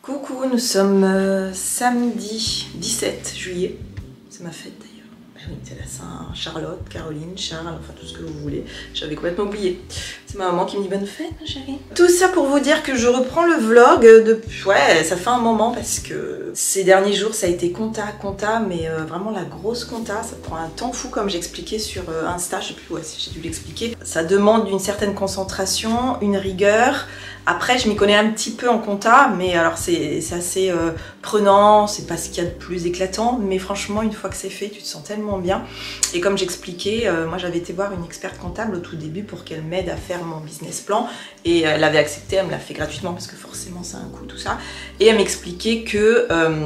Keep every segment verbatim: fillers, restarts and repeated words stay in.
Coucou, nous sommes euh, samedi dix-sept juillet, c'est ma fête d'ailleurs. Oui, c'est la Saint-Charlotte, Caroline, Charles, enfin tout ce que vous voulez. J'avais complètement oublié. C'est ma maman qui me dit bonne fête, ma chérie. Tout ça pour vous dire que je reprends le vlog depuis... Ouais, ça fait un moment parce que ces derniers jours, ça a été compta, compta, mais euh, vraiment la grosse compta. Ça prend un temps fou, comme j'expliquais sur euh, Insta. Je sais plus, ouais, si j'ai dû l'expliquer. Ça demande une certaine concentration, une rigueur. Après, je m'y connais un petit peu en compta, mais alors c'est assez euh, prenant, c'est pas ce qu'il y a de plus éclatant, mais franchement, une fois que c'est fait, tu te sens tellement bien. Et comme j'expliquais, euh, moi j'avais été voir une experte comptable au tout début pour qu'elle m'aide à faire mon business plan, et elle avait accepté, elle me l'a fait gratuitement parce que forcément c'est un coût tout ça, et elle m'expliquait que... Euh,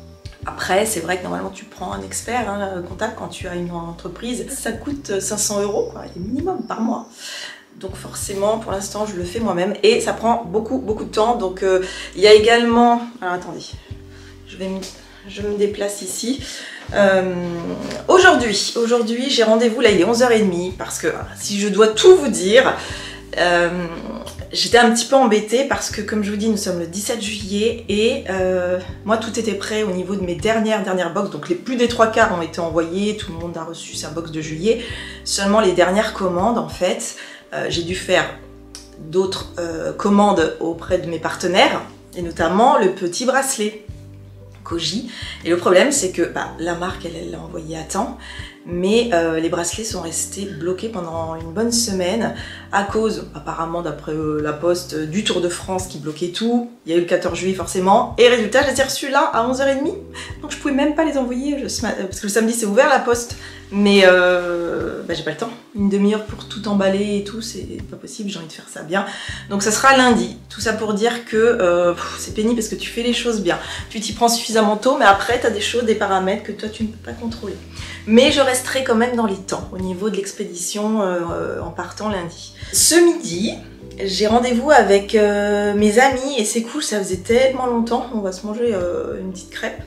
Après, c'est vrai que normalement tu prends un expert hein, comptable quand tu as une entreprise, ça coûte cinq cents euros quoi, minimum par mois. Donc forcément, pour l'instant, je le fais moi-même et ça prend beaucoup, beaucoup de temps. Donc euh, il y a également... Alors attendez, je, vais me... je me déplace ici. Euh, aujourd'hui, aujourd'hui j'ai rendez-vous, là il est onze heures trente, parce que si je dois tout vous dire, euh, j'étais un petit peu embêtée parce que comme je vous dis, nous sommes le dix-sept juillet et euh, moi tout était prêt au niveau de mes dernières, dernières box. Donc les plus des trois quarts ont été envoyés, tout le monde a reçu sa box de juillet. Seulement les dernières commandes en fait... Euh, j'ai dû faire d'autres euh, commandes auprès de mes partenaires et notamment le petit bracelet Koji. Et le problème c'est que bah, la marque elle l'a envoyé à temps, mais euh, les bracelets sont restés bloqués pendant une bonne semaine à cause apparemment d'après euh, la poste du Tour de France qui bloquait tout. Il y a eu le quatorze juillet forcément et résultat je les ai reçus là à onze heures trente, donc je pouvais même pas les envoyer je, parce que le samedi c'est ouvert la poste, mais euh, bah, j'ai pas le temps, une demi-heure pour tout emballer et tout, c'est pas possible, j'ai envie de faire ça bien, donc ça sera lundi. Tout ça pour dire que euh, c'est pénible parce que tu fais les choses bien, tu t'y prends suffisamment tôt, mais après tu as des choses, des paramètres que toi tu ne peux pas contrôler. Mais je resterai quand même dans les temps au niveau de l'expédition euh, en partant lundi. Ce midi, j'ai rendez-vous avec euh, mes amis et c'est cool, ça faisait tellement longtemps. On va se manger euh, une petite crêpe,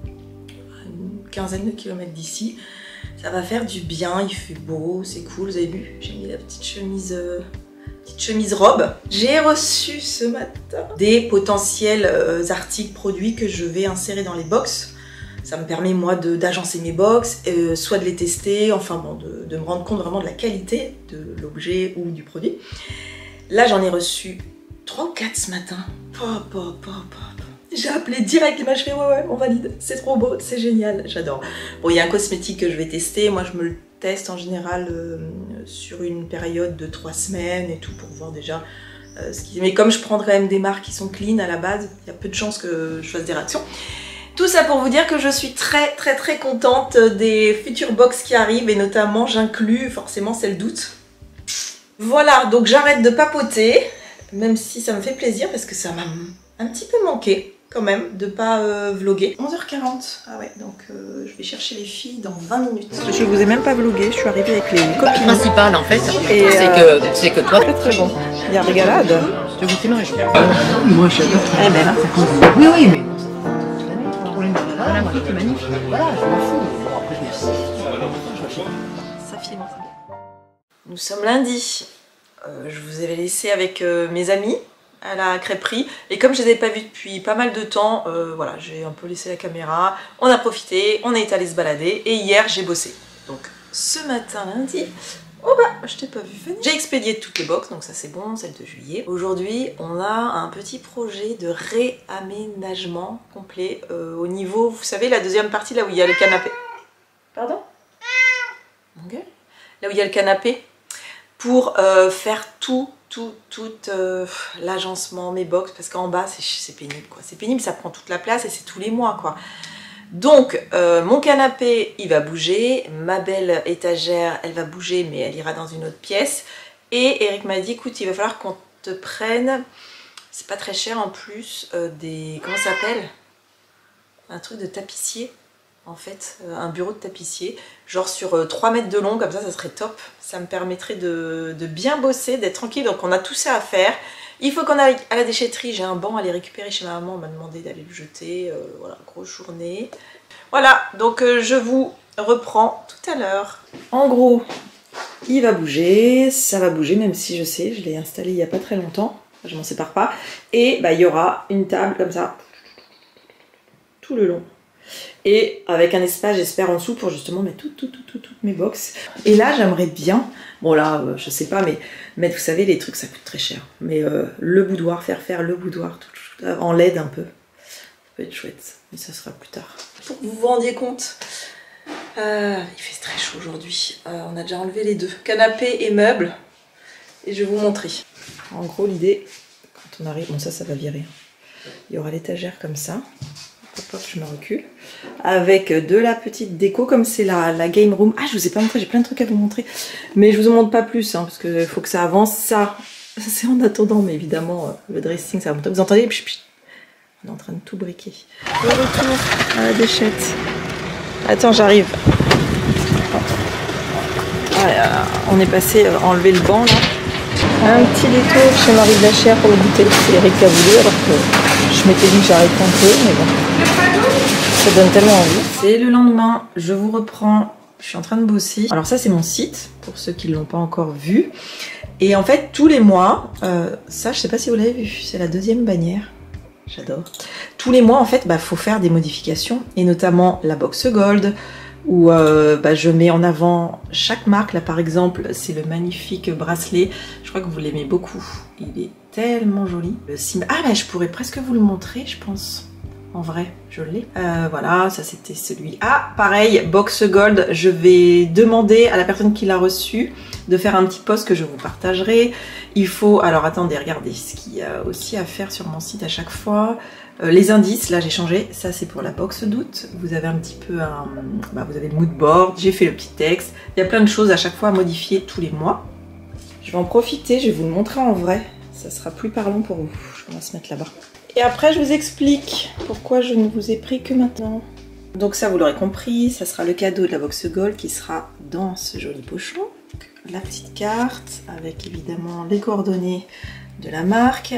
une quinzaine de kilomètres d'ici. Ça va faire du bien, il fait beau, c'est cool, vous avez vu, j'ai mis la petite chemise, euh, petite chemise robe. J'ai reçu ce matin des potentiels euh, articles produits que je vais insérer dans les box. Ça me permet moi d'agencer mes box, euh, soit de les tester, enfin bon, de, de me rendre compte vraiment de la qualité de l'objet ou du produit. Là j'en ai reçu trois ou quatre ce matin. Pop, pop, pop, pop. J'ai appelé direct, et moi je fais ouais ouais on valide, c'est trop beau, c'est génial, j'adore. Bon il y a un cosmétique que je vais tester, moi je me le teste en général euh, sur une période de trois semaines et tout pour voir déjà euh, ce qui... Mais comme je prendrais même des marques qui sont clean à la base, il y a peu de chances que je fasse des réactions. Tout ça pour vous dire que je suis très très très contente des futures box qui arrivent et notamment j'inclus forcément celle d'août. Voilà, donc j'arrête de papoter, même si ça me fait plaisir parce que ça m'a un petit peu manqué quand même de pas euh, vlogger. onze heures quarante, ah ouais, donc euh, je vais chercher les filles dans vingt minutes. Je vous ai même pas vlogué, je suis arrivée avec les copines. Le principal en fait, c'est euh, que, c'est que toi... Très très bon, il y a régalade. Je vous filmerai. Moi j'adore. Elle est belle, hein. Oui oui mais... Voilà, moi c'est magnifique. Voilà, je m'en fous. Bon, après je me... Ça filme. Nous sommes lundi. Euh, je vous avais laissé avec euh, mes amis à la crêperie et comme je les ai pas vus depuis pas mal de temps, euh, voilà, j'ai un peu laissé la caméra, on a profité, on est allé se balader et hier j'ai bossé. Donc ce matin lundi, oh bah je t'ai pas vu venir. J'ai expédié toutes les box, donc ça c'est bon, celle de juillet. Aujourd'hui on a un petit projet de réaménagement complet euh, au niveau, vous savez la deuxième partie là où il y a le canapé. Pardon? Mon gueule. Là où il y a le canapé, pour euh, faire tout, tout, tout euh, l'agencement, mes box, parce qu'en bas c'est pénible quoi, c'est pénible, ça prend toute la place et c'est tous les mois quoi. Donc euh, mon canapé il va bouger, ma belle étagère elle va bouger mais elle ira dans une autre pièce et Eric m'a dit écoute il va falloir qu'on te prenne, c'est pas très cher en plus, euh, des, comment ça s'appelle, un truc de tapissier. En fait, un bureau de tapissier, genre sur euh, trois mètres de long, comme ça, ça serait top. Ça me permettrait de, de bien bosser, d'être tranquille. Donc on a tout ça à faire. Il faut qu'on aille à la déchetterie. J'ai un banc à aller récupérer chez ma maman. On m'a demandé d'aller le jeter. Euh, voilà, grosse journée. Voilà, donc euh, je vous reprends tout à l'heure. En gros, il va bouger. Ça va bouger, même si je sais, je l'ai installé il n'y a pas très longtemps. Je m'en sépare pas. Et bah, il y aura une table comme ça. tout le long. Et avec un espace, j'espère, en dessous pour justement mettre toutes tout, tout, tout, toutes mes box. Et là, j'aimerais bien, bon là, euh, je sais pas, mais mettre, vous savez, les trucs, ça coûte très cher. Mais euh, le boudoir, faire faire le boudoir, tout, tout, tout, en L E D un peu. Ça peut être chouette, mais ça sera plus tard. Pour que vous vous rendiez compte, euh, il fait très chaud aujourd'hui. Euh, on a déjà enlevé les deux, canapé et meubles. Et je vais vous montrer. En gros, l'idée, quand on arrive, bon ça, ça va virer. Il y aura l'étagère comme ça. Hop, hop, je me recule. Avec de la petite déco, comme c'est la, la game room. Ah, je vous ai pas montré, j'ai plein de trucs à vous montrer. Mais je vous en montre pas plus, hein, parce qu'il faut que ça avance. Ça, c'est en attendant, mais évidemment, le dressing, ça va monter. Vous entendez? Pch, pch. On est en train de tout briquer. Le retour à la déchette. Attends, j'arrive. Ah, on est passé à enlever le banc, là. Un petit détour chez Marie de la Chair pour le goûter. C'est Eric qui a voulu, alors que je m'étais dit que j'arrête un peu, mais bon. Ça donne tellement envie. C'est le lendemain, je vous reprends. Je suis en train de bosser. Alors ça, c'est mon site, pour ceux qui ne l'ont pas encore vu. Et en fait, tous les mois, euh, ça, je sais pas si vous l'avez vu, c'est la deuxième bannière. J'adore. Tous les mois, en fait, bah, faut faire des modifications, et notamment la box gold, où euh, bah, je mets en avant chaque marque. Là, par exemple, c'est le magnifique bracelet. Je crois que vous l'aimez beaucoup. Il est tellement joli. Le sim... Ah, bah, je pourrais presque vous le montrer, je pense. En vrai, je l'ai. Euh, voilà, ça c'était celui. Ah, pareil, box gold. Je vais demander à la personne qui l'a reçu de faire un petit post que je vous partagerai. Il faut... Alors, attendez, regardez ce qu'il y a aussi à faire sur mon site à chaque fois. Euh, les indices, là j'ai changé, ça c'est pour la box d'août. Vous avez un petit peu un... Bah, vous avez le mood board, j'ai fait le petit texte. Il y a plein de choses à chaque fois à modifier tous les mois. Je vais en profiter, je vais vous le montrer en vrai. Ça sera plus parlant pour vous. On va se mettre là-bas. Et après je vous explique pourquoi je ne vous ai pris que maintenant. Donc ça vous l'aurez compris, ça sera le cadeau de la box gold qui sera dans ce joli pochon. La petite carte avec évidemment les coordonnées de la marque.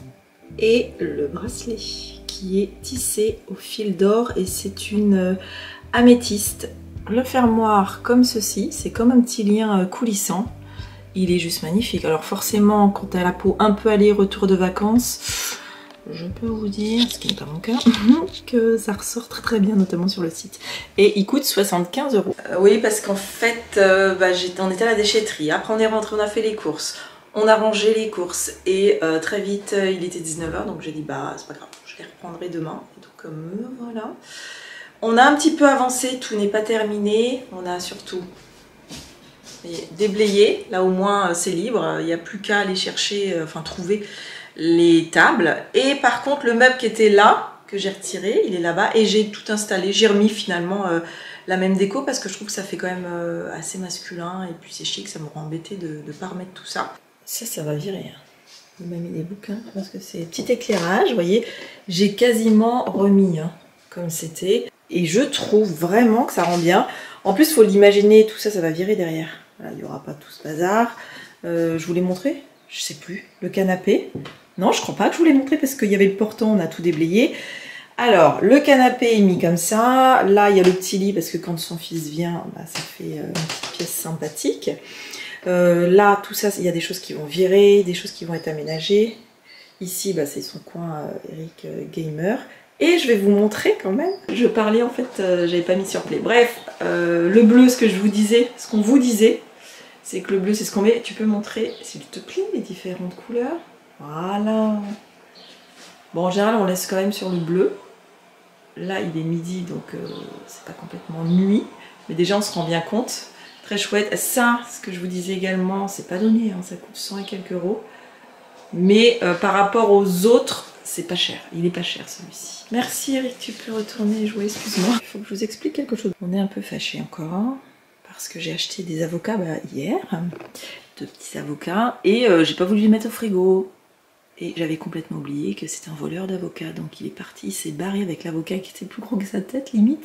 Et le bracelet qui est tissé au fil d'or et c'est une améthyste. Le fermoir comme ceci, c'est comme un petit lien coulissant. Il est juste magnifique. Alors forcément, quand tu as la peau un peu aller-retour de vacances, je peux vous dire, ce qui n'est pas mon cas, que ça ressort très très bien, notamment sur le site. Et il coûte soixante-quinze euros. Euh, oui, parce qu'en fait, euh, bah, on était à la déchetterie. Après on est rentré, on a fait les courses. On a rangé les courses et euh, très vite euh, il était dix-neuf heures, donc j'ai dit bah c'est pas grave, je les reprendrai demain. Et donc euh, voilà. On a un petit peu avancé, tout n'est pas terminé. On a surtout déblayé, là au moins euh, c'est libre, il n'y a plus qu'à aller chercher, euh, enfin trouver les tables. Et par contre le meuble qui était là, que j'ai retiré, il est là-bas et j'ai tout installé. J'ai remis finalement euh, la même déco parce que je trouve que ça fait quand même euh, assez masculin et puis c'est chic, ça me rend embêté de ne pas remettre tout ça. Ça, ça va virer. Il m'a mis des bouquins parce que c'est petit éclairage, vous voyez. J'ai quasiment remis hein, comme c'était. Et je trouve vraiment que ça rend bien. En plus, il faut l'imaginer, tout ça, ça va virer derrière. Voilà, il n'y aura pas tout ce bazar. Euh, je vous l'ai montré? Je sais plus. Le canapé. Non, je crois pas que je vous l'ai montré parce qu'il y avait le portant, on a tout déblayé. Alors, le canapé est mis comme ça. Là, il y a le petit lit parce que quand son fils vient, bah, ça fait une petite pièce sympathique. Euh, là, tout ça, il y a des choses qui vont virer, des choses qui vont être aménagées. Ici, bah, c'est son coin euh, Eric euh, Gamer. Et je vais vous montrer quand même. Je parlais en fait, euh, j'avais pas mis sur play. Bref, euh, le bleu, ce que je vous disais, ce qu'on vous disait, c'est que le bleu, c'est ce qu'on met. Tu peux montrer, s'il te plaît, les différentes couleurs. Voilà. Bon, en général, on laisse quand même sur le bleu. Là, il est midi, donc euh, c'est pas complètement nuit. Mais déjà, on se rend bien compte. Très chouette. Ça, ce que je vous disais également, c'est pas donné, hein, ça coûte cent et quelques euros. Mais euh, par rapport aux autres, c'est pas cher. Il est pas cher celui-ci. Merci Eric, tu peux retourner jouer, excuse-moi. Il faut que je vous explique quelque chose. On est un peu fâchés encore, parce que j'ai acheté des avocats bah, hier. Deux petits avocats. Et euh, j'ai pas voulu les mettre au frigo. Et j'avais complètement oublié que c'était un voleur d'avocats. Donc il est parti, il s'est barré avec l'avocat qui était plus gros que sa tête, limite.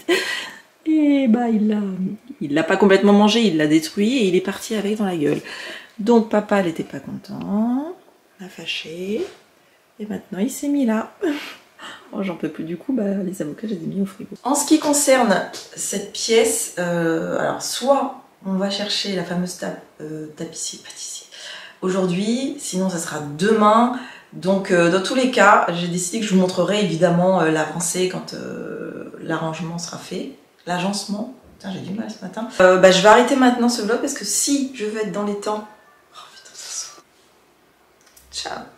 Et bah il l'a il l'a pas complètement mangé, il l'a détruit et il est parti avec dans la gueule. Donc papa n'était pas content, l'a fâché, et maintenant il s'est mis là. Oh, j'en peux plus, du coup bah, les avocats je les ai mis au frigo. En ce qui concerne cette pièce, euh, alors soit on va chercher la fameuse table euh, tapissier pâtissier aujourd'hui, sinon ça sera demain. Donc euh, dans tous les cas, j'ai décidé que je vous montrerai évidemment euh, l'avancée quand, euh, l'arrangement sera fait, l'agencement. Putain, j'ai du mal ce matin. Euh, bah, je vais arrêter maintenant ce vlog parce que si je veux être dans les temps... Oh putain, ça sent... Ciao.